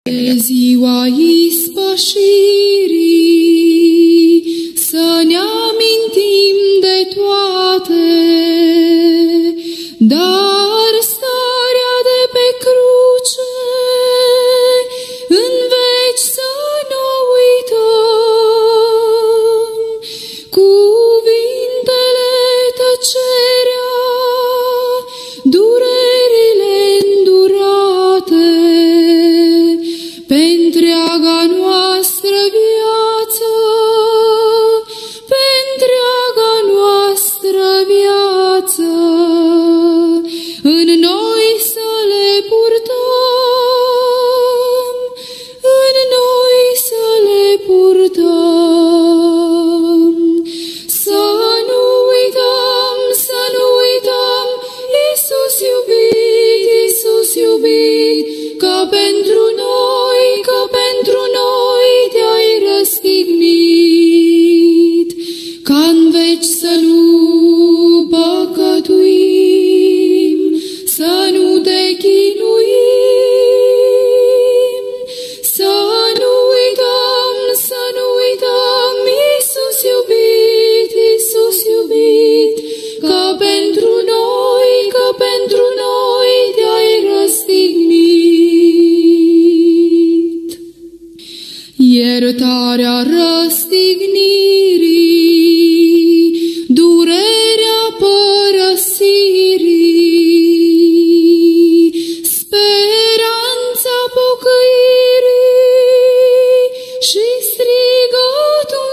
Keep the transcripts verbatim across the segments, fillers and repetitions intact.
De ziua ispășirii să ne amintim de toate, dar starea de pe cruce în veci să nu uităm, cuvintele tăcerea, durerile îndurate, pe-ntreaga noastră viață, pe-ntreaga noastră viață, în noi să le purtăm, în noi să le purtăm. Să nu uităm, să nu uităm, Iisus iubit, Iisus iubit, că pentru noi, că pentru noi te-ai răstignit, ca-n veci să nu păcătuim, să nu te chinuim, să nu uităm, să nu uităm, Iisus iubit, Iisus iubit, că pentru noi, că pentru noi te-ai răstignit. Iertarea răstignirii, durerea părăsirii, speranța pocăirii și strigătul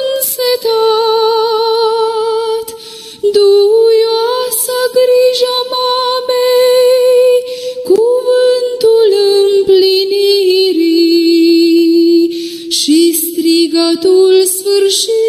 însetat, duioasă grija mamei, cuvântul împlinirii și strigătul sfârșit.